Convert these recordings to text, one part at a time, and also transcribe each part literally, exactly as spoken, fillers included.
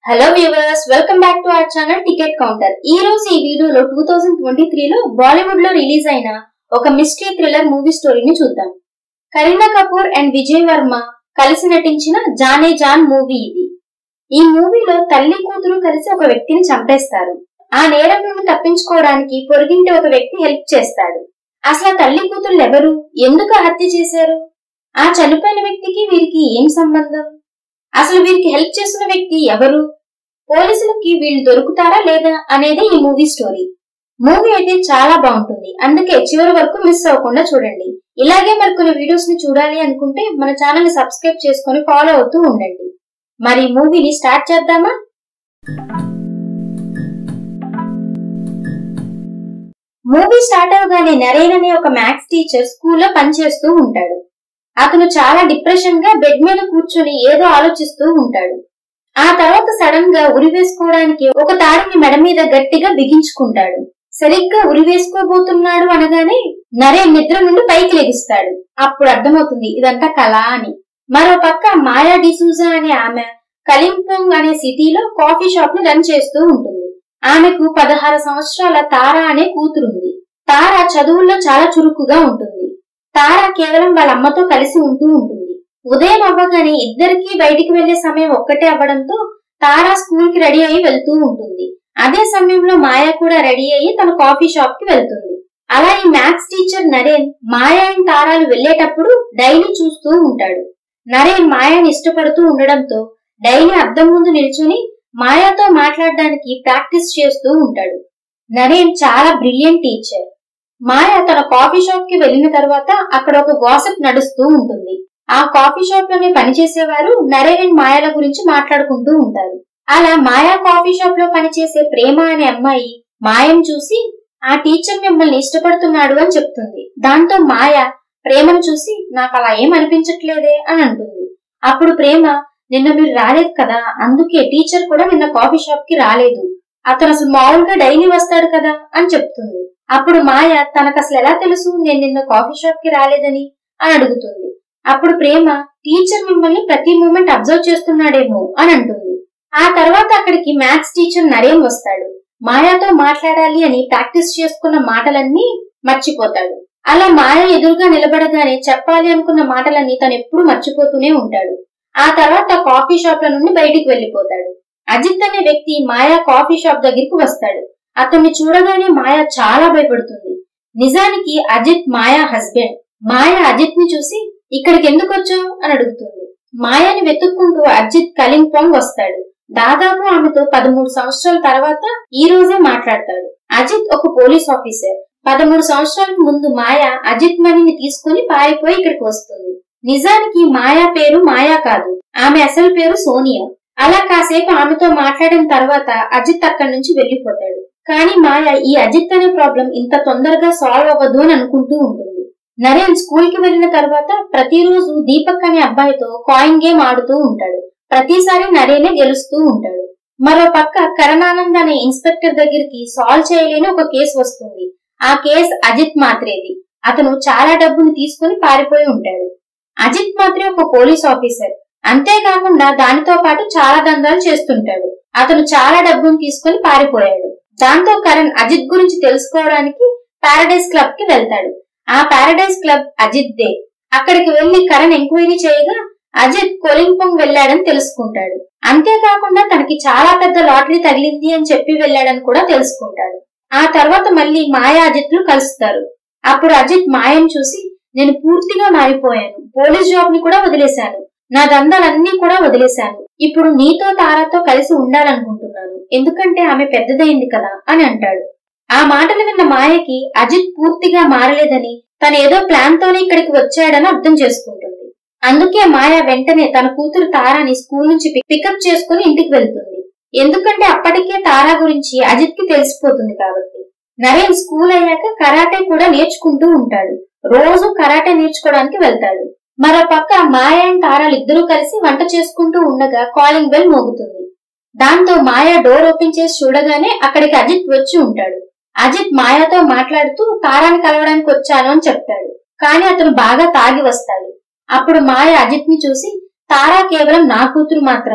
Hello viewers, welcome back to our channel ticket counter. ఈ రోజు ఈ వీడియోలో టూ థౌజండ్ ట్వంటీ త్రీ లో బాలీవుడ్ లో రిలీజ్ అయిన ఒక మిస్టరీ థ్రిల్లర్ మూవీ స్టోరీని చూద్దాం. కరీనా కపూర్ అండ్ విజయ్ వర్మ కలిసి నటించిన జానే జాన్ మూవీ ఇది. ఈ మూవీలో తల్లి కూతురు కలిసి ఒక వ్యక్తిని చంపేస్తారు. ఆ నేరం నుండి తప్పించుకోవడానికి పొరుగింటి ఒక వ్యక్తి హెల్ప్ చేస్తాడు. అసలు తల్లి కూతురు ఎవరు, ఎందుకు హత్య చేశారు, ఆ చనిపోయిన వ్యక్తికి వీరికి ఏం సంబంధం, అసలు వీరికి హెల్ప్ చేసిన వ్యక్తి ఎవరు, పోలీసులకి వీళ్ళు దొరుకుతారా లేదా అనేది ఈ మూవీ స్టోరీ. మూవీ అయితే చాలా బాగుంటుంది, అందుకే చివరి వరకు మిస్ అవ్వకుండా చూడండి. ఇలాగే మరికొన్ని వీడియోస్ ని చూడాలి అనుకుంటే మన ఛానల్ ని సబ్స్క్రైబ్ చేసుకుని ఫాలో అవుతూ ఉండండి. మరి మూవీని స్టార్ట్ చేద్దామా? మూవీ స్టార్ట్ అవగానే నరేన్ అనే ఒక మ్యాథ్స్ టీచర్ స్కూల్లో పనిచేస్తూ ఉంటాడు. అతను చాలా డిప్రెషన్ గా బెడ్ మీద కూర్చొని ఏదో ఆలోచిస్తూ ఉంటాడు. ఆ తర్వాత సడన్ గా ఉరి వేసుకోవడానికి ఒక తాడుని మెడ మీద గట్టిగా బిగించుకుంటాడు. సరిగ్గా ఉరి వేసుకోబోతున్నాడు అనగానే నరేన్ నిద్ర నుండి పైకి లెగుస్తాడు. అప్పుడు అర్థమవుతుంది ఇదంతా కళ అని. మరో పక్క మాయా డిసూజా అనే ఆమె కలింపోంగ్ అనే సిటీలో కాఫీ షాప్ ని రన్ చేస్తూ ఉంటుంది. ఆమెకు పదహారు సంవత్సరాల తారా అనే కూతురుంది. తారా చదువుల్లో చాలా చురుకుగా ఉంటుంది. తారా కేవలం వాళ్ళ అమ్మతో కలిసి ఉంటూ ఉంటుంది. ఉదయం అవ్వగానే ఇద్దరికి బయటికి వెళ్లే సమయం ఒక్కటే అవ్వడంతో తారా స్కూల్ కి రెడీ అయ్యి వెళ్తూ ఉంటుంది. అదే సమయంలో మాయా కూడా రెడీ అయ్యి తన కాఫీ షాప్ కి వెళ్తుంది. అలా ఈ maths teacher Naren Maya and తారాలు వెళ్లేటప్పుడు డైలీ చూస్తూ ఉంటాడు. నరేన్ మాయాని ఇష్టపడుతూ ఉండడంతో డైలీ అద్దం ముందు నిల్చుని మాయాతో మాట్లాడడానికి ప్రాక్టీస్ చేస్తూ ఉంటాడు. నరేన్ చాలా బ్రిలియంట్ టీచర్. మాయా తన కాఫీ షాప్ కి వెళ్లిన తర్వాత అక్కడ ఒక గాసిప్ నడుస్తూ ఉంటుంది. ఆ కాఫీ షాప్ లోనే పనిచేసేవారు నరేన్ అండ్ మాయాల గురించి మాట్లాడుకుంటూ ఉంటారు. అలా మాయా కాఫీ షాప్ లో పనిచేసే ప్రేమ అనే అమ్మాయి మాయను చూసి ఆ టీచర్ మిమ్మల్ని ఇష్టపడుతున్నాడు అని చెప్తుంది. దాంతో మాయ ప్రేమను చూసి నాకు అలా ఏం అనిపించట్లేదే అని అంటుంది. అప్పుడు ప్రేమ, నిన్న మీరు రాలేదు కదా, అందుకే టీచర్ కూడా నిన్న కాఫీ షాప్ కి రాలేదు, అతను అసలు మామూలుగా డైలీ వస్తాడు కదా అని చెప్తుంది. అప్పుడు మాయ తనకు అసలు ఎలా తెలుసు నేను నిన్న కాఫీ షాప్ కి రాలేదని అని అడుగుతుంది. అప్పుడు ప్రేమ, టీచర్ మిమ్మల్ని ప్రతి మూమెంట్ అబ్జర్వ్ చేస్తున్నాడేమో అని అంటుంది. ఆ తర్వాత అక్కడికి మ్యాథ్స్ టీచర్ నరేన్ వస్తాడు. మాయాతో మాట్లాడాలి అని ప్రాక్టీస్ చేసుకున్న మాటలన్నీ మర్చిపోతాడు. అలా మాయ ఎదురుగా నిలబడగానే చెప్పాలి అనుకున్న మాటలన్నీ తను ఎప్పుడు మర్చిపోతూనే ఉంటాడు. ఆ తర్వాత కాఫీ షాప్ ల నుండి బయటికి వెళ్లిపోతాడు. అజిత్ అనే వ్యక్తి మాయా కాఫీ షాప్ దగ్గరికి వస్తాడు. అతన్ని చూడగానే మాయ చాలా భయపడుతుంది. నిజానికి అజిత్ మాయా హస్బెండ్. మాయ అజిత్ ని చూసి ఇక్కడికి ఎందుకు వచ్చావు అని అడుగుతుంది. మాయాని వెతుక్కుంటూ అజిత్ కలింపోంగ్ వస్తాడు. దాదాపు ఆమెతో పదమూడు సంవత్సరాల తర్వాత ఈ రోజే మాట్లాడతాడు. అజిత్ ఒక పోలీస్ ఆఫీసర్. పదమూడు సంవత్సరాలకు ముందు మాయ అజిత్ మనీని తీసుకుని పారిపోయి ఇక్కడికి వస్తుంది. నిజానికి మాయా పేరు మాయా కాదు, ఆమె అసలు పేరు సోనియా. అలా కాసేపు ఆమెతో మాట్లాడిన తర్వాత అజిత్ అక్కడి నుంచి వెళ్లిపోతాడు. కానీ మాయ ఈ అజిత్ అనే ప్రాబ్లం ఇంత తొందరగా సాల్వ్ అవ్వదు అని అనుకుంటూ ఉంటుంది. నరేన్ స్కూల్ కి వెళ్లిన తర్వాత ప్రతిరోజు దీపక్ అనే అబ్బాయితో కాయిన్ గేమ్ ఆడుతూ ఉంటాడు. ప్రతిసారి నరేనే గెలుస్తూ ఉంటాడు. మరో పక్క కరణానంద్ అనే ఇన్స్పెక్టర్ దగ్గరికి సాల్వ్ చేయలేని ఒక కేసు వస్తుంది. ఆ కేసు అజిత్ మాత్రేది. అతను చాలా డబ్బును తీసుకుని పారిపోయి ఉంటాడు. అజిత్ మాత్రే ఒక పోలీస్ ఆఫీసర్. అంతేకాకుండా దానితో పాటు చాలా దందాలు చేస్తుంటాడు. అతను చాలా డబ్బును తీసుకుని పారిపోయాడు. దాంతో కరణ్ అజిత్ గురించి తెలుసుకోవడానికి పారడైజ్ క్లబ్ కి వెళ్తాడు. ఆ పారడైజ్ క్లబ్ అజిత్ దే. అక్కడికి వెళ్లి కరణ్ ఎంక్వైరీ చేయగా అజిత్ కొలింపోంగ్ వెళ్లాడని తెలుసుకుంటాడు. అంతేకాకుండా తనకి చాలా పెద్ద లాటరీ తగిలింది అని చెప్పి వెళ్లాడని కూడా తెలుసుకుంటాడు. ఆ తర్వాత మళ్లీ మాయా అజిత్ లు కలుస్తారు. అప్పుడు అజిత్ మాయను చూసి, నేను పూర్తిగా మారిపోయాను, పోలీస్ జాబ్ ని కూడా వదిలేశాను, నా దందాలన్నీ కూడా వదిలేశాను, ఇప్పుడు నీతో తారాతో కలిసి ఉండాలనుకుంటున్నాను, ఎందుకంటే ఆమె పెద్దదైంది కదా అని అంటాడు. ఆ మాటలు విన్న మాయకి అజిత్ పూర్తిగా మారలేదని, తను ఏదో ప్లాన్ తోనే ఇక్కడికి వచ్చాడని అర్థం చేసుకుంటుంది. అందుకే మాయ వెంటనే తన కూతురు తారాని స్కూల్ నుంచి పికప్ చేసుకుని ఇంటికి వెళ్తుంది. ఎందుకంటే అప్పటికే తారా గురించి అజిత్ కి తెలిసిపోతుంది కాబట్టి. నరేన్ స్కూల్ అయ్యాక కరాటే కూడా నేర్చుకుంటూ ఉంటాడు. రోజు కరాటే నేర్చుకోవడానికి వెళ్తాడు. మరో పక్క మాయ అండ్ తారాలు ఇద్దరూ కలిసి వంట చేసుకుంటూ ఉండగా కాలింగ్ బెల్ మోగుతుంది. దాంతో మాయ డోర్ ఓపెన్ చేసి చూడగానే అక్కడికి అజిత్ వచ్చి ఉంటాడు. అజిత్ మాయాతో మాట్లాడుతూ తారాని కలవడానికి వచ్చాను అని చెప్తాడు. కానీ అతను బాగా తాగి వస్తాడు. అప్పుడు మాయ అజిత్ ని చూసి, తారా కేవలం నా కూతురు మాత్రమే,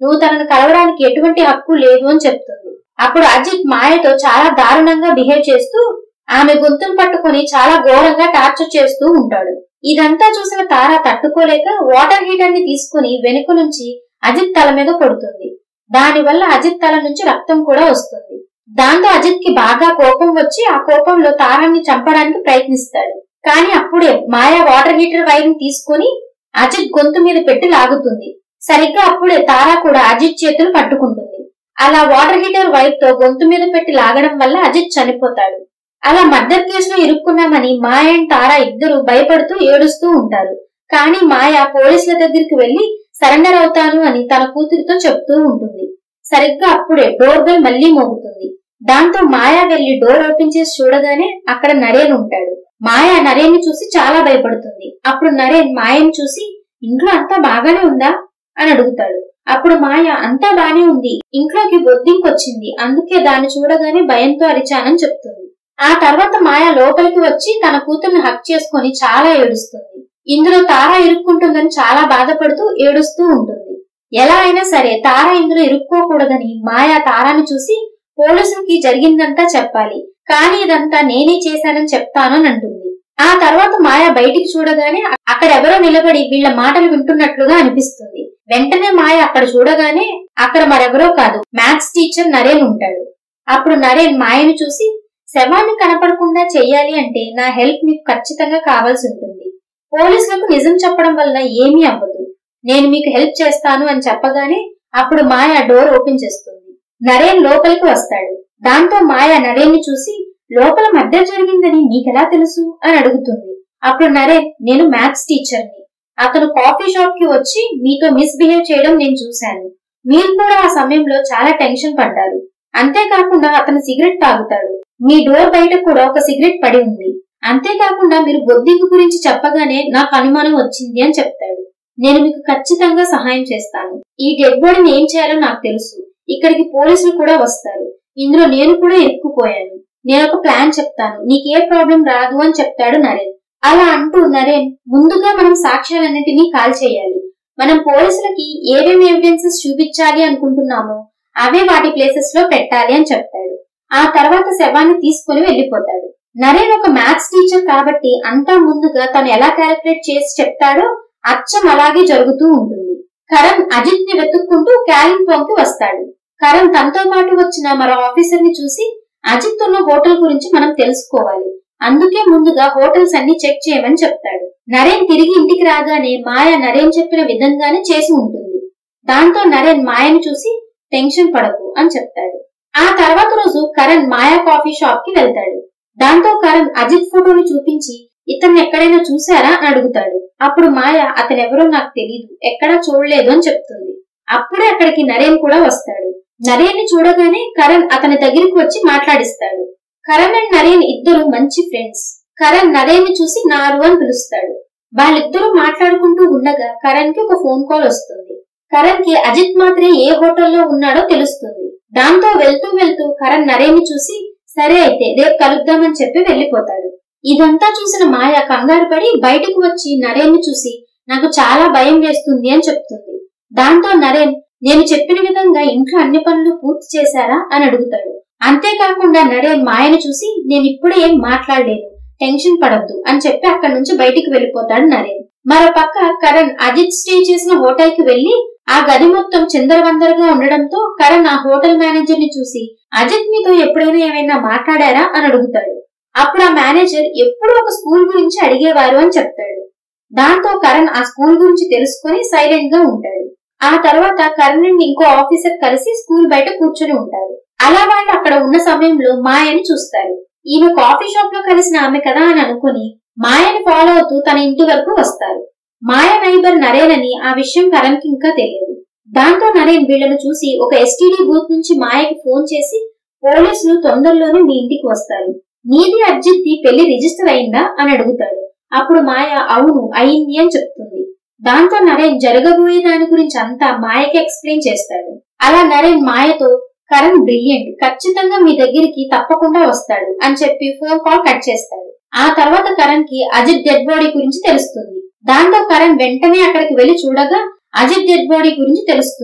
నువ్వు తనను కలవడానికి ఎటువంటి హక్కు లేదు అని చెప్తుంది. అప్పుడు అజిత్ మాయతో చాలా దారుణంగా బిహేవ్ చేస్తూ ఆమె గొంతును పట్టుకుని చాలా ఘోరంగా టార్చర్ చేస్తూ ఉంటాడు. ఇదంతా చూసిన తార తట్టుకోలేక వాటర్ హీటర్ ని తీసుకుని వెనుక నుంచి అజిత్ తల మీద కొడుతుంది. దాని వల్ల అజిత్ తల నుంచి రక్తం కూడా వస్తుంది. దాంతో అజిత్ కి బాగా కోపం వచ్చి ఆ కోపంలో తారాన్ని చంపడానికి ప్రయత్నిస్తాడు. కానీ అప్పుడే మాయా వాటర్ హీటర్ వైర్ ని తీసుకుని అజిత్ గొంతు మీద పెట్టి లాగుతుంది. సరిగ్గా అప్పుడే తారా కూడా అజిత్ చేతులు పట్టుకుంటుంది. అలా వాటర్ హీటర్ వైర్ తో గొంతు మీద పెట్టి లాగడం వల్ల అజిత్ చనిపోతాడు. అలా మర్డర్ కేసులో ఇరుక్కున్నామని మాయ అండ్ తారా ఇద్దరు భయపడుతూ ఏడుస్తూ ఉంటారు. కానీ మాయ పోలీసుల దగ్గరికి వెళ్లి సరెండర్ అవుతాను అని తన కూతురితో చెప్తూ ఉంటుంది. సరిగ్గా అప్పుడే డోర్ బెల్ మళ్లీ మోగుతుంది. దాంతో మాయ వెళ్లి డోర్ ఓపెన్ చేసి చూడగానే అక్కడ నరేన్ ఉంటాడు. మాయ నరేన్ ని చూసి చాలా భయపడుతుంది. అప్పుడు నరేన్ మాయను చూసి ఇంట్లో అంతా బాగానే ఉందా అని అడుగుతాడు. అప్పుడు మాయ అంతా బానే ఉంది, ఇంట్లోకి బొద్దింకొచ్చింది, అందుకే దాన్ని చూడగానే భయంతో అరిచానని చెప్తుంది. ఆ తర్వాత మాయ లోపలికి వచ్చి తన కూతుర్ని హక్ చేసుకుని చాలా ఏడుస్తుంది. ఇందులో తార ఇరుక్కుంటుందని చాలా బాధపడుతూ ఏడుస్తూ ఉంటుంది. ఎలా అయినా సరే తార ఇందులో ఇరుక్కోకూడదని మాయ తారాని చూసి పోలీసులకి జరిగిందంతా చెప్పాలి, కానీ ఇదంతా నేనే చేశానని చెప్తాను అని అంటుంది. ఆ తర్వాత మాయ బయటికి చూడగానే అక్కడెవరో నిలబడి వీళ్ల మాటలు వింటున్నట్లుగా అనిపిస్తుంది. వెంటనే మాయ అక్కడ చూడగానే అక్కడ మరెవరో కాదు, మ్యాథ్స్ టీచర్ నరేన్ ఉంటాడు. అప్పుడు నరేన్ మాయను చూసి శవాన్ని కనపడకుండా చెయ్యాలి అంటే నా హెల్ప్ మీకు ఖచ్చితంగా కావాల్సి ఉంటుంది. పోలీసులకు నిజం చెప్పడం వల్ల ఏమీ అవ్వదు, నేను మీకు హెల్ప్ చేస్తాను అని చెప్పగానే అప్పుడు మాయ డోర్ ఓపెన్ చేస్తుంది. నరేన్ లోపలికి వస్తాడు. దాంతో మాయ నరేన్ ని చూసి లోపల మర్డర్ జరిగిందని మీకెలా తెలుసు అని అడుగుతుంది. అప్పుడు నరేన్ నేను మ్యాథ్స్ టీచర్ ని, అతను కాఫీ షాప్ కి వచ్చి మీతో మిస్బిహేవ్ చేయడం నేను చూశాను. మీరు కూడా ఆ సమయంలో చాలా టెన్షన్ పడ్డారు. అంతేకాకుండా అతను సిగరెట్ తాగుతాడు. మీ డోర్ బయట కూడా ఒక సిగరెట్ పడి ఉంది. అంతేకాకుండా మీరు బొద్దింకు గురించి చెప్పగానే నాకు అనుమానం వచ్చింది అని చెప్తాడు. నేను మీకు ఖచ్చితంగా సహాయం చేస్తాను. ఈ డెడ్ బాడీని ఏం చేయాలో నాకు తెలుసు. ఇక్కడికి పోలీసులు కూడా వస్తారు. ఇందులో నేను కూడా ఇరుక్కుపోయాను. నేను ఒక ప్లాన్ చెప్తాను, నీకే ప్రాబ్లం రాదు అని చెప్తాడు నరేన్. అలా అంటూ నరేన్ ముందుగా మనం సాక్ష్యాలన్నింటినీ కాల్ చేయాలి. మనం పోలీసులకి ఏమేమి ఎవిడెన్సెస్ చూపించాలి అనుకుంటున్నామో అవే వాటి ప్లేసెస్ లో పెట్టాలి అని చెప్తాడు. ఆ తర్వాత శవాన్ని తీసుకుని వెళ్లిపోతాడు. నరేన్ ఒక మ్యాథ్స్ టీచర్ కాబట్టి అంతా ముందుగా తను ఎలా క్యాలిక్యులేట్ చేసి చెప్తాడో అచ్చం అలాగే జరుగుతూ ఉంటుంది. కరణ్ అజిత్ ని వెతుక్కుంటూ క్యాలింగ్పాంగ్ కి వస్తాడు. కరణ్ తనతో పాటు వచ్చిన మరో ఆఫీసర్ ని చూసి అజిత్ ఉన్న హోటల్ గురించి మనం తెలుసుకోవాలి, అందుకే ముందుగా హోటల్స్ అన్ని చెక్ చేయమని చెప్తాడు. నరేన్ తిరిగి ఇంటికి రాగానే మాయ నరేన్ చెప్పిన విధంగానే చేసి ఉంటుంది. దాంతో నరేన్ మాయను చూసి టెన్షన్ పడకు అని చెప్తాడు. ఆ తర్వాత రోజు కరణ్ మాయా కాఫీ షాప్ కి వెళ్తాడు. దాంతో కరణ్ అజిత్ ఫోటోని చూపించి ఇతన్ని ఎక్కడైనా చూసారా అని అడుగుతాడు. అప్పుడు మాయ అతనెవరో నాకు తెలీదు, ఎక్కడా చూడలేదు అని చెప్తుంది. అప్పుడే అక్కడికి నరేన్ కూడా వస్తాడు. నరేన్ ని చూడగానే కరణ్ అతని దగ్గరికి వచ్చి మాట్లాడిస్తాడు. కరణ్ అండ్ నరేన్ ఇద్దరు మంచి ఫ్రెండ్స్. కరణ్ నరేన్ ని చూసి నారు అని పిలుస్తాడు. వాళ్ళిద్దరూ మాట్లాడుకుంటూ ఉండగా కరణ్ కి ఒక ఫోన్ కాల్ వస్తుంది. కరణ్ కి అజిత్ మాత్రే ఏ హోటల్లో ఉన్నాడో తెలుస్తుంది. దాంతో వెళ్తూ వెళ్తూ కరణ్ నరేన్ ని చూసి సరే అయితే రేపు కలుద్దామని చెప్పి వెళ్లిపోతాడు. ఇదంతా చూసిన మాయ కంగారు పడి బయటకు వచ్చి నరేన్ ని చూసి నాకు చాలా భయం వేస్తుంది అని చెప్తుంది. దాంతో నరేన్ నేను చెప్పిన విధంగా ఇంట్లో అన్ని పనులు పూర్తి చేశారా అని అడుగుతాడు. అంతేకాకుండా నరేన్ మాయను చూసి నేను ఇప్పుడే ఏం మాట్లాడలేను, టెన్షన్ పడద్దు అని చెప్పి అక్కడి నుంచి బయటికి వెళ్లిపోతాడు నరేన్. మరో పక్క కరణ్ అజిత్ స్టే చేసిన హోటల్ కి వెళ్లి ఆ గది మొత్తం చిందరవందరగా ఉండడంతో కరణ్ ఆ హోటల్ మేనేజర్ ని చూసి అజిత్ మీతో ఎప్పుడైనా ఏమైనా మాట్లాడారా అని అడుగుతాడు. అప్పుడు ఆ మేనేజర్ ఎప్పుడూ ఒక స్కూల్ గురించి అడిగేవారు అని చెప్తాడు. దాంతో కరణ్ ఆ స్కూల్ గురించి తెలుసుకుని సైలెంట్ గా ఉంటాడు. ఆ తర్వాత కరణ్ నుండి ఇంకో ఆఫీసర్ కలిసి స్కూల్ బయట కూర్చొని ఉంటారు. అలా వాళ్ళు అక్కడ ఉన్న సమయంలో మాయని చూస్తారు. ఈమె కాఫీ షాప్ లో కలిసిన ఆమె కదా అని అనుకుని మాయని ఫాలో అవుతూ తన ఇంటి వరకు వస్తారు. మాయ నైబర్ నరేన్ అని ఆ విషయం కరణ్ కి ఇంకా తెలియదు. దాంతో నరేన్ వీళ్లను చూసి ఒక ఎస్టీడీ బూత్ నుంచి మాయకి ఫోన్ చేసి పోలీసులు తొందరలోనే మీ ఇంటికి వస్తారు, నీది అజిత్ ది పెళ్లి రిజిస్టర్ అయిందా అని అడుగుతాడు. అప్పుడు మాయ అవును అయింది అని చెప్తుంది. దాంతో నరేన్ జరగబోయే దాని గురించి అంతా మాయకి ఎక్స్ప్లెయిన్ చేస్తాడు. అలా నరేన్ మాయతో కరణ్ బ్రిలియంట్, ఖచ్చితంగా మీ దగ్గరికి తప్పకుండా వస్తాడు అని చెప్పి ఫోన్ కాల్ కట్ చేస్తాడు. ఆ తర్వాత కరణ్ కి అజిత్ డెడ్ బాడీ గురించి తెలుస్తుంది. దాంతో కరణ్ వెంటనే అక్కడికి వెళ్లి చూడగా అజిత్ డెడ్ బాడీ గురించి తెలుస్తుంది.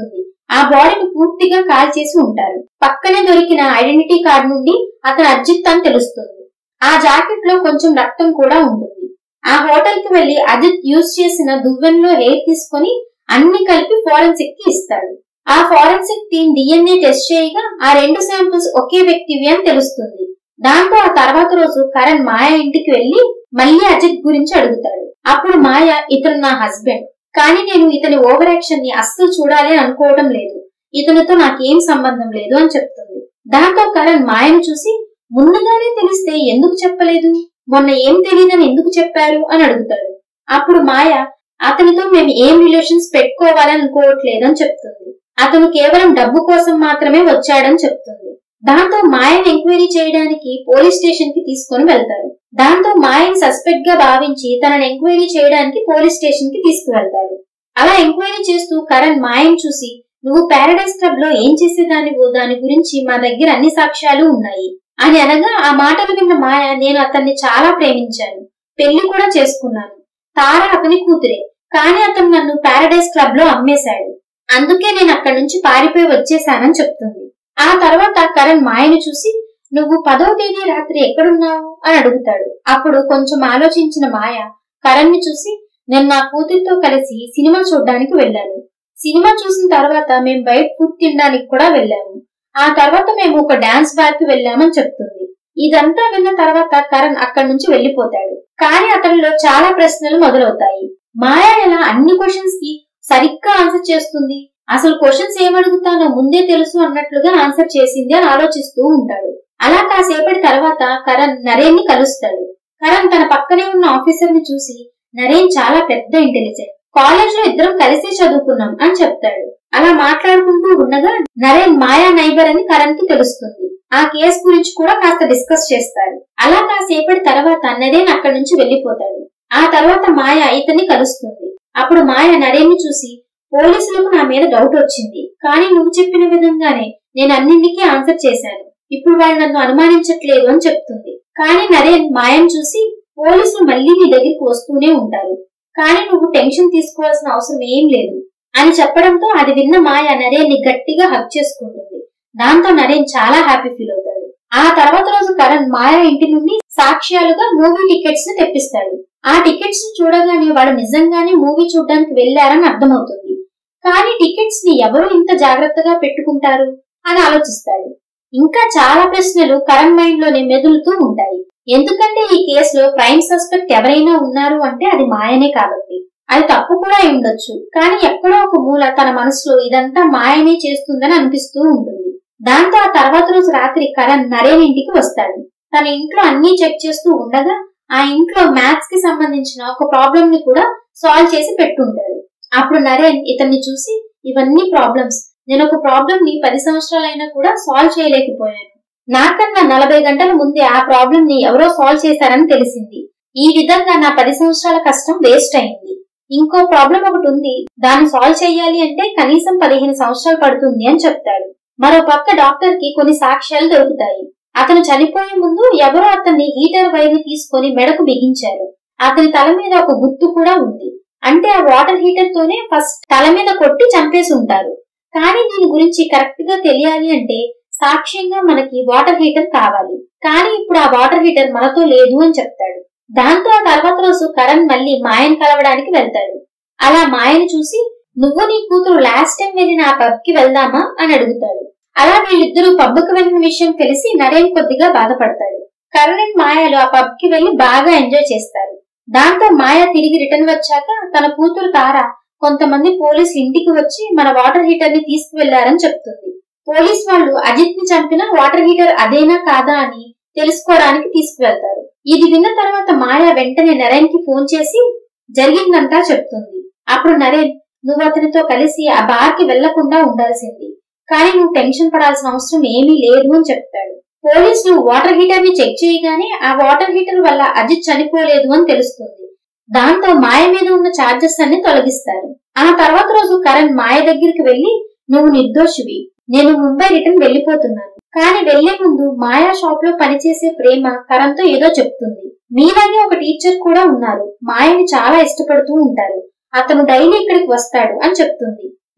ఆ బాడీని పూర్తిగా కాల్చేసి ఉంటారు. పక్కనే దొరికిన ఐడెంటిటీ కార్డు నుండి అతను అజిత్ అని తెలుస్తుంది. ఆ జాకెట్ లో కొంచెం రక్తం కూడా ఉంటుంది. ఆ హోటల్ కి వెళ్లి అజిత్ యూజ్ చేసిన దువ్వెనలో హెయిర్ తీసుకుని అన్ని కలిపి ఫోరెన్సిక్ కి ఇస్తాడు. ఆ ఫోరెన్సిక్ టీమ్ డిఎన్ఏ టెస్ట్ చేయగా ఆ రెండు శాంపిల్స్ ఒకే వ్యక్తివి అని తెలుస్తుంది. దాంతో ఆ తర్వాత రోజు కరణ్ మాయా ఇంటికి వెళ్లి మళ్లీ అజిత్ గురించి అడుగుతాడు. అప్పుడు మాయా, ఇతను నా హస్బెండ్, కానీ నేను ఇతని ఓవర్ యాక్షన్ ని అస్సలు చూడాలి అనుకోవడం లేదు, ఇతనితో నాకేం సంబంధం లేదు అని చెప్తుంది. దాంతో కరణ్ మాయను చూసి, ముందుగానే తెలిస్తే ఎందుకు చెప్పలేదు, మొన్న ఏం తెలియదని ఎందుకు చెప్పారు అని అడుగుతాడు. అప్పుడు మాయ, అతనితో మేము ఏం రిలేషన్స్ పెట్టుకోవాలని అనుకోవట్లేదు అని చెప్తుంది. అతను కేవలం డబ్బు కోసం మాత్రమే వచ్చాడని చెప్తుంది. దాంతో మాయను ఎంక్వైరీ చేయడానికి పోలీస్ స్టేషన్ కి తీసుకుని వెళ్తారు. దాంతో మాయని సస్పెక్ట్ గా భావించి తనని ఎంక్వైరీ చేయడానికి పోలీస్ స్టేషన్ కి తీసుకువెళ్తారు. అలా ఎంక్వైరీ చేస్తూ కరణ్ మాయను చూసి, నువ్వు పారడైజ్ క్లబ్ లో ఏం చేసేదానివో దాని గురించి మా దగ్గర అన్ని సాక్ష్యాలు ఉన్నాయి అని అనగా, ఆ మాటలు విన్న మాయ, నేను అతన్ని చాలా ప్రేమించాను, పెళ్లి కూడా చేసుకున్నాను, తార అతని కూతురే, కానీ అతను నన్ను పారడైజ్ క్లబ్ లో అమ్మేశాడు, అందుకే నేను అక్కడి నుంచి పారిపోయి వచ్చేసానని చెప్తుంది. ఆ తర్వాత కరణ్ మాయను చూసి, నువ్వు పదో తేదీ రాత్రి ఎక్కడున్నావు అని అడుగుతాడు. అప్పుడు కొంచెం ఆలోచించిన మాయ కరణ్ ని చూసి, నేను నా కూతురితో కలిసి సినిమా చూడడానికి వెళ్ళాను, సినిమా చూసిన తర్వాత మేము బయట ఫుడ్ తినడానికి కూడా వెళ్ళాము, ఆ తర్వాత మేము ఒక డాన్స్ బార్ కి వెళ్ళామని చెప్తుంది. ఇదంతా విన్న తర్వాత కరణ్ అక్కడి నుంచి వెళ్లిపోతాడు. కానీ అతనిలో చాలా ప్రశ్నలు మొదలవుతాయి. మాయా ఎలా అన్ని క్వశ్చన్స్ కి సరిగ్గా ఆన్సర్ చేస్తుంది, అసలు క్వశ్చన్స్ ఏమడుగుతానో ముందే తెలుసు అన్నట్లుగా ఆన్సర్ చేసింది అని ఆలోచిస్తూ ఉంటాడు. అలా కాసేపటి తర్వాత కరణ్ నరేన్ ని కలుస్తాడు. కరణ్ తన పక్కనే ఉన్న ఆఫీసర్ ని చూసి, నరేన్ చాలా పెద్ద ఇంటెలిజెంట్, కాలేజ్ లో ఇద్దరం కలిసి చదువుకున్నాం అని చెప్తాడు. అలా మాట్లాడుకుంటూ ఉండగా నరేన్ మాయా నైబర్ అని కరణ్ కి తెలుస్తుంది. ఆ కేసు గురించి కూడా కాస్త డిస్కస్ చేస్తారు. అలా కాసేపటి తర్వాత నరేన్ అక్కడి నుంచి వెళ్లిపోతాడు. ఆ తర్వాత మాయ ఇతన్ని కలుస్తుంది. అప్పుడు మాయ నరేన్ ని చూసి, పోలీసులకు నా మీద డౌట్ వచ్చింది, కానీ నువ్వు చెప్పిన విధంగానే నేను అన్నింటికీ ఆన్సర్ చేశాను, ఇప్పుడు వాళ్ళు నన్ను అనుమానించట్లేదు అని చెప్తుంది. కానీ నరేన్ మాయను చూసి, పోలీసులు మళ్లీ నీ దగ్గరికి వస్తూనే ఉంటారు, కానీ నువ్వు టెన్షన్ తీసుకోవాల్సిన అవసరం ఏం లేదు అని చెప్పడంతో అది విన్న మాయ నరేన్ ని గట్టిగా హగ్ చేసుకుంటుంది. దాంతో నరేన్ చాలా హ్యాపీ ఫీల్ అవుతాడు. ఆ తర్వాత రోజు కరణ్ మాయ ఇంటి నుండి సాక్ష్యాలుగా మూవీ టికెట్స్ ని తెప్పిస్తాడు. ఆ టికెట్స్ ని చూడగానే వాడు నిజంగానే మూవీ చూడడానికి వెళ్లారని అర్థమవుతుంది. కానీ టికెట్స్ ని ఎవరు ఇంత జాగ్రత్తగా పెట్టుకుంటారు అని ఆలోచిస్తాడు. ఇంకా చాలా ప్రశ్నలు కరణ్ మైండ్ లోనే మెదులుతూ ఉంటాయి. ఎందుకంటే ఈ కేసులో ప్రైమ్ సస్పెక్ట్ ఎవరైనా ఉన్నారు అంటే అది మాయనే కాబట్టి. అది తప్పు కూడా అయి ఉండొచ్చు, కానీ ఎక్కడో ఒక మూల తన మనసులో ఇదంతా మాయనే చేస్తుందని అనిపిస్తూ ఉంటుంది. దాంతో ఆ తర్వాత రోజు రాత్రి కరణ్ నరేన్ ఇంటికి వస్తాడు. తన ఇంట్లో అన్ని చెక్ చేస్తూ ఉండగా ఆ ఇంట్లో మ్యాథ్స్ కి సంబంధించిన ఒక ప్రాబ్లం ని కూడా సాల్వ్ చేసి పెట్టుంటాడు. అప్పుడు నరేన్ ఇతన్ని చూసి, ఇవన్నీ ప్రాబ్లమ్స్, నేను ఒక ప్రాబ్లం ని పది సంవత్సరాలైనా కూడా సాల్వ్ చేయలేకపోయాను, నాకన్నా నలభై గంటల ముందే ఆ ప్రాబ్లం ని ఎవరో సాల్వ్ చేశారని తెలిసింది, ఈ విధంగా నా పది సంవత్సరాల కష్టం వేస్ట్ అయింది, ఇంకో ప్రాబ్లం ఒకటి ఉంది, దాన్ని సాల్వ్ చేయాలి అంటే కనీసం పదిహేను సంవత్సరాలు పడుతుంది అని చెప్తాడు. మరో పక్క డాక్టర్ కి కొన్ని సాక్ష్యాలు దొరుకుతాయి. అతను చనిపోయే ముందు ఎవరో అతన్ని హీటర్ వైర్ ని తీసుకొని మెడకు బిగించారు. అతని తల మీద ఒక గుర్తు కూడా ఉంది, అంటే ఆ వాటర్ హీటర్ తోనే ఫస్ట్ తల మీద కొట్టి చంపేసి ఉంటారు. కానీ దీని గురించి కరెక్ట్ గా తెలియాలి అంటే సాక్ష్యంగా మనకి వాటర్ హీటర్ కావాలి, కానీ ఇప్పుడు ఆ వాటర్ హీటర్ మనతో లేదు అని చెప్తాడు. దాంతో ఆ తర్వాత రోజు కరణ్ మళ్లీ మాయను కలవడానికి వెళ్తాడు. అలా మాయను చూసి, నువ్వు నీ కూతురు లాస్ట్ టైం వెళ్ళిన ఆ పబ్ కి వెళ్దామా అని అడుగుతాడు. అలా వీళ్ళిద్దరూ పబ్ కు వెళ్లిన విషయం తెలిసి నరేన్ కొద్దిగా బాధపడతాడు. కరణ్ అండ్ మాయలు ఆ పబ్ కి వెళ్లి బాగా ఎంజాయ్ చేస్తారు. దాంతో మాయ తిరిగి రిటర్న్ వచ్చాక తన కూతురు తార కొంతమంది పోలీసులు ఇంటికి వచ్చి మన వాటర్ హీటర్ ని తీసుకువెళ్లారని చెప్తుంది. పోలీస్ వాళ్ళు అజిత్ ని చంపిన వాటర్ హీటర్ అదేనా కాదా అని తెలుసుకోవడానికి తీసుకువెళ్తారు. ఇది విన్న తర్వాత మాయ వెంటనే నరేన్ కి ఫోన్ చేసి జరిగిందంతా చెప్తుంది. అప్పుడు నరేన్, నువ్వు అతనితో కలిసి ఆ బార్ కి వెళ్లకుండా ఉండాల్సింది, కానీ నువ్వు టెన్షన్ పడాల్సిన అవసరం ఏమీ లేదు అని చెప్తాడు. పోలీసులు వాటర్ హీటర్ ని చెక్ చేయగానే ఆ వాటర్ హీటర్ వల్ల అజిత్ చనిపోలేదు అని తెలుస్తుంది. దాంతో మాయ మీద ఉన్న చార్జెస్ అన్ని తొలగిస్తారు. ఆ తర్వాత రోజు కరణ్ మాయ దగ్గరికి వెళ్లి, నువ్వు నిర్దోషివి, నేను ముంబై రిటర్న్ వెళ్లిపోతున్నాను, కానీ వెళ్లే ముందు మాయా షాప్ లో పనిచేసే ప్రేమ కరణ్ తో ఏదో చెప్తుంది. మీలాగే ఒక టీచర్ కూడా ఉన్నారు, మాయని చాలా ఇష్టపడుతూ ఉంటారు, అతను డైలీ ఇక్కడికి వస్తాడు అని చెప్తుంది.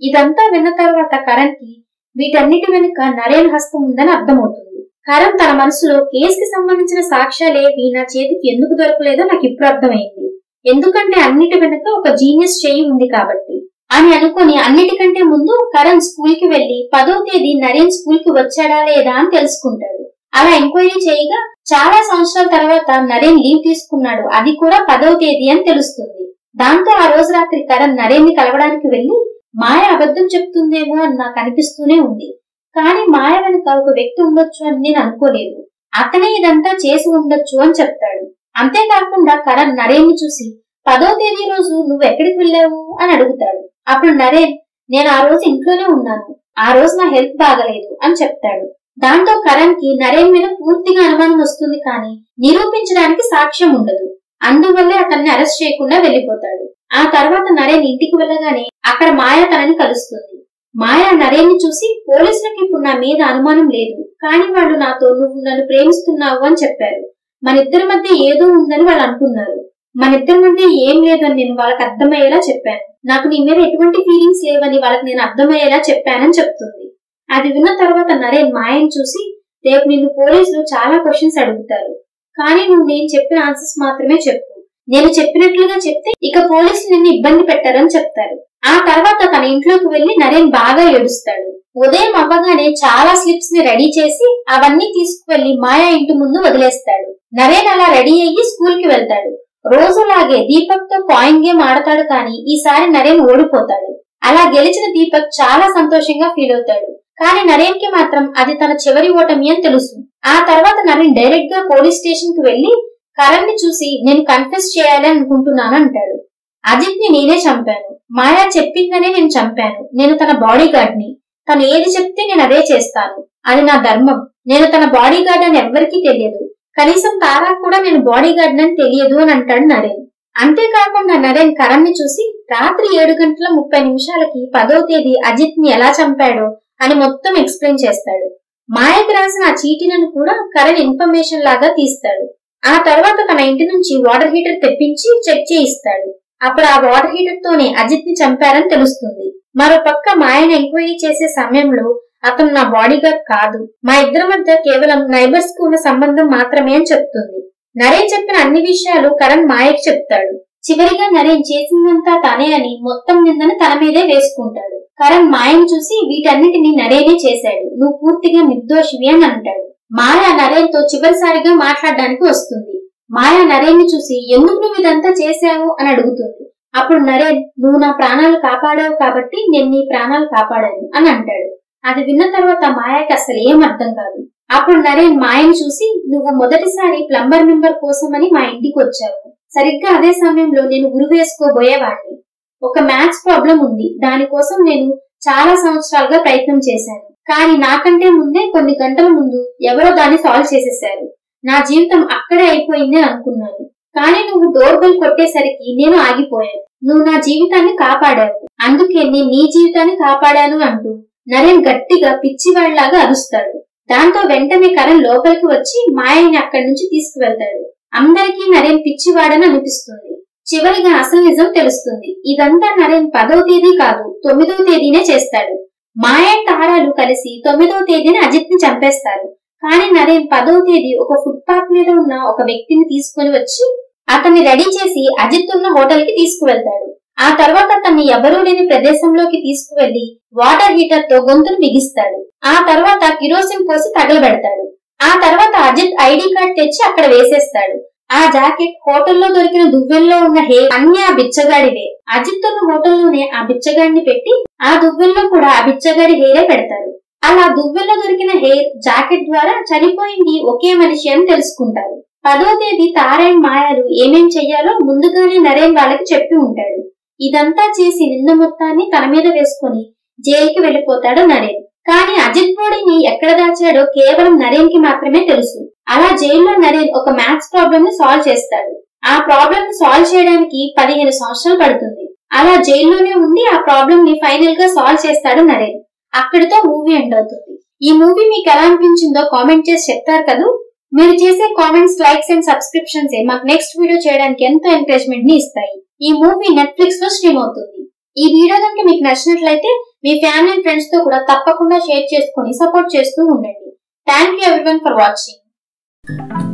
ఇదంతా విన్న తర్వాత కరణ్ కి వీటన్నిటి వెనుక నరేన్ హస్తం ఉందని అర్థమవుతుంది. కరణ్ తన మనసులో కేసుకి సంబంధించిన సాక్ష్యాలేవి నా చేతికి ఎందుకు దొరకలేదో నాకు ఇప్పుడు అర్థమైంది, ఎందుకంటే అన్నిటి వెనుక ఒక జీనియస్ చేయి ఉంది కాబట్టి అని అనుకుని అన్నిటికంటే ముందు కరణ్ స్కూల్ కి వెళ్లి పదో తేదీ నరేన్ స్కూల్ కి వచ్చాడా లేదా అని తెలుసుకుంటాడు. అలా ఎంక్వైరీ చేయగా చాలా సంవత్సరాల తర్వాత నరేన్ లీవ్ తీసుకున్నాడు, అది కూడా పదో తేదీ అని తెలుస్తుంది. దాంతో ఆ రోజు రాత్రి కరణ్ నరేన్ ని కలవడానికి వెళ్లి మాయ అబద్ధం చెప్తుందేమో అని నాకు అనిపిస్తూనే ఉంది, కానీ మాయ వెనుక ఒక వ్యక్తి ఉండొచ్చు అని నేను అనుకోలేదు, అతనే ఇదంతా చేసి ఉండొచ్చు అని చెప్తాడు. అంతేకాకుండా కరణ్ నరేన్ ని చూసి పదో తేదీ రోజు నువ్వు ఎక్కడికి వెళ్ళావు అని అడుగుతాడు. అప్పుడు నరేన్ నేను ఆ రోజు ఇంట్లోనే ఉన్నాను, ఆ రోజు నా హెల్త్ బాగలేదు అని చెప్తాడు. దాంతో కరణ్ కి నరేన్ మీద పూర్తిగా అనుమానం వస్తుంది, కానీ నిరూపించడానికి సాక్ష్యం ఉండదు. అందువల్లే అతన్ని అరెస్ట్ చేయకుండా వెళ్లిపోతాడు. ఆ తర్వాత నరేన్ ఇంటికి వెళ్ళగానే అక్కడ మాయ తనని కలుస్తుంది. మాయ నరేన్ ని చూసి పోలీసులకు ఇప్పుడు నా మీద అనుమానం లేదు, కానీ వాళ్ళు నాతో నువ్వు నన్ను ప్రేమిస్తున్నావు అని చెప్పారు, మన ఇద్దరి మధ్య ఏదో ఉందని వాళ్ళు అంటున్నారు, మన ఇద్దరి మధ్య ఏం లేదని నేను వాళ్ళకి అర్థమయ్యేలా చెప్పాను, నాకు నీ మీద ఎటువంటి ఫీలింగ్స్ లేవని వాళ్ళకి నేను అర్థమయ్యేలా చెప్పానని చెప్తుంది. అది విన్న తర్వాత నరేన్ మాయని చూసి రేపు నిన్ను పోలీసులు చాలా క్వశ్చన్స్ అడుగుతారు, కానీ నువ్వు నేను చెప్పిన ఆన్సర్స్ మాత్రమే చెప్పు, నేను చెప్పినట్లుగా చెప్తే ఇక పోలీసులు నిన్ను ఇబ్బంది పెట్టారని చెప్తారు. ఆ తర్వాత తన ఇంట్లోకి వెళ్లి నరేన్ బాగా ఏడుస్తాడు. ఉదయం అవ్వగానే చాలా స్లిప్స్ ని రెడీ చేసి అవన్నీ తీసుకువెళ్లి మాయా ఇంటి ముందు వదిలేస్తాడు. నరేన్ అలా రెడీ అయ్యి స్కూల్ కి వెళ్తాడు. రోజులాగే దీపక్ తో కాయిన్ గేమ్ ఆడతాడు, కానీ ఈసారి నరేన్ ఓడిపోతాడు. అలా గెలిచిన దీపక్ చాలా సంతోషంగా ఫీల్ అవుతాడు, కానీ నరేన్ కి మాత్రం అది తన చివరి ఓటమి అని తెలుసు. ఆ తర్వాత నరేన్ డైరెక్ట్ గా పోలీస్ స్టేషన్ కి వెళ్లి కరణ్ ని చూసి నేను కన్ఫెస్ చేయాలి అనుకుంటున్నాను అంటాడు. అజిత్ ని నేనే చంపాను, మాయా చెప్పిందనే నేను చంపాను, నేను తన బాడీ గార్డ్ ని, తను ఏది చెప్తే నేను అదే చేస్తాను, అది నా ధర్మం, నేను తన బాడీ గార్డ్ అని ఎవ్వరికీ తెలియదు, కనీసం తారా కూడా నేను బాడీ గార్డ్ అని తెలియదు అని అంటాడు నరేన్. అంతేకాకుండా నరేన్ కరణ్ ని చూసి రాత్రి ఏడు గంటల ముప్పై నిమిషాలకి పదో తేదీ అజిత్ ని ఎలా చంపాడో అని మొత్తం ఎక్స్ప్లెయిన్ చేస్తాడు. మాయకి రాసిన ఆ చీటీలను కూడా కరణ్ ఇన్ఫర్మేషన్ లాగా తీస్తాడు. ఆ తర్వాత తన ఇంటి నుంచి వాటర్ హీటర్ తెప్పించి చెక్ చేయిస్తాడు. అప్పుడు ఆ వాటర్ హీటర్ తోనే అజిత్ ని చంపారని తెలుస్తుంది. మరో పక్క మాయని ఎంక్వైరీ చేసే సమయంలో అతను నా బాడీ గార్డ్ కాదు, మా ఇద్దరి మధ్య కేవలం నైబర్స్ కు ఉన్న సంబంధం మాత్రమే అని చెప్తుంది. నరేన్ చెప్పిన అన్ని విషయాలు కరణ్ మాయకి చెప్తాడు. చివరిగా నరేన్ చేసిందంతా తనే అని మొత్తం నిందని తన మీదే వేసుకుంటాడు. కరణ్ మాయని చూసి వీటన్నిటిని నరేనే చేశాడు, నువ్వు పూర్తిగా నిర్దోషివి అని అంటాడు. మాయ నరేన్ తో చివరిసారిగా మాట్లాడడానికి వస్తుంది. మాయ నరేన్ ని చూసి ఎందుకు నువ్వు ఇదంతా చేశావు అని అడుగుతుంది. అప్పుడు నరేన్ నువ్వు నా ప్రాణాలు కాపాడావు కాబట్టి నేను నీ ప్రాణాలు కాపాడాను అని అంటాడు. అది విన్న తర్వాత మాయకి అసలు ఏం అర్థం కాదు. అప్పుడు నరేన్ మాయని చూసి నువ్వు మొదటిసారి ప్లంబర్ మెంబర్ కోసమని మా ఇంటికి వచ్చావు, సరిగ్గా అదే సమయంలో నేను ఉరి వేసుకోబోయేవాడిని, ఒక మ్యాథ్స్ ప్రాబ్లం ఉంది, దానికోసం నేను చాలా సంవత్సరాలుగా ప్రయత్నం చేశాను, కానీ నాకంటే ముందే కొన్ని గంటల ముందు ఎవరో దాన్ని సాల్వ్ చేసేశారు, నా జీవితం అక్కడే అయిపోయింది అని అనుకున్నాను, కానీ నువ్వు డోర్ బెల్ కొట్టేసరికి నేను ఆగిపోయాను, నువ్వు నా జీవితాన్ని కాపాడావు, అందుకే నేను నీ జీవితాన్ని కాపాడాను అంటూ నరేన్ గట్టిగా పిచ్చివాళ్లాగా అరుస్తాడు. దాంతో వెంటనే కరణ్ లోపలికి వచ్చి మాయని అక్కడి నుంచి తీసుకువెళ్తాడు. అందరికీ నరేన్ పిచ్చివాడని అనిపిస్తుంది. చివరిగా అసలు నిజం తెలుస్తుంది. ఇదంతా నరేన్ పదో తేదీ కాదు తొమ్మిదో తేదీనే చేస్తాడు. మాయ తారాలు కలిసి తొమ్మిదో తేదీని అజిత్ ని చంపేస్తారు. కానీ నరేన్ పదో తేదీ ఒక ఫుట్ పాత్ మీద ఉన్న ఒక వ్యక్తిని తీసుకుని వచ్చి అతన్ని రెడీ చేసి అజిత్ ఉన్న హోటల్ కి తీసుకువెళ్తాడు. ఆ తర్వాత అతన్ని ఎవరూ లేని ప్రదేశంలోకి తీసుకువెళ్లి వాటర్ హీటర్ తో గొంతును బిగిస్తాడు. ఆ తర్వాత కిరోసిన్ పోసి తగలబెడతాడు. ఆ తర్వాత అజిత్ ఐడి కార్డ్ తెచ్చి అక్కడ వేసేస్తాడు. ఆ జాకెట్, హోటల్లో దొరికిన దువ్వెల్లో ఉన్న హెయిర్ అన్ని ఆ బిచ్చగాడివే. అజిత్ ఉన్న హోటల్లోనే ఆ బిచ్చగాడిని పెట్టి ఆ దువ్వెల్లో కూడా ఆ బిచ్చగాడి హెయిరే పెడతారు. అలా దువ్వెల్లో దొరికిన హెయిర్, జాకెట్ ద్వారా చనిపోయింది ఒకే మనిషి అని తెలుసుకుంటారు. పదో తేదీ తారాయణ్ మాయాలు ఏమేం చెయ్యాలో ముందుగానే నరేన్ వాళ్ళకి చెప్పి ఉంటాడు. ఇదంతా చేసి నింద మొత్తాన్ని తన మీద వేసుకుని జైలుకి వెళ్లిపోతాడు నరేన్. కానీ అజిత్ బాడీని ఎక్కడ దాచాడో కేవలం నరేన్ కి మాత్రమే తెలుసు. అలా జైల్లో నరేన్ ఒక మ్యాథ్స్ ప్రాబ్లమ్ ని సాల్వ్ చేస్తాడు. ఆ ప్రాబ్లమ్ ని సాల్వ్ చేయడానికి పదిహేను సంవత్సరాలు పడుతుంది. అలా జైల్లోనే ఉండి ఆ ప్రాబ్లమ్ ని ఫైనల్ గా సాల్వ్ చేస్తాడు నరేన్. అక్కడితో మూవీ ఎండ్ అవుతుంది. ఈ మూవీ మీకు ఎలా అనిపించిందో కామెంట్ చేసి చెప్తారు కదా. మీరు చేసే కామెంట్స్, లైక్స్ అండ్ సబ్స్క్రిప్షన్స్ మాకు నెక్స్ట్ వీడియో చేయడానికి ఎంతో ఎంకరేజ్మెంట్ ని ఇస్తాయి. ఈ మూవీ నెట్ఫ్లిక్స్ లో స్ట్రీమ్ అవుతుంది. ఈ వీడియో కనుక మీకు నచ్చినట్లయితే మీ ఫ్యామిలీ అండ్ ఫ్రెండ్స్ తో కూడా తప్పకుండా షేర్ చేసుకుని సపోర్ట్ చేస్తూ ఉండండి. Thank you everyone for watching.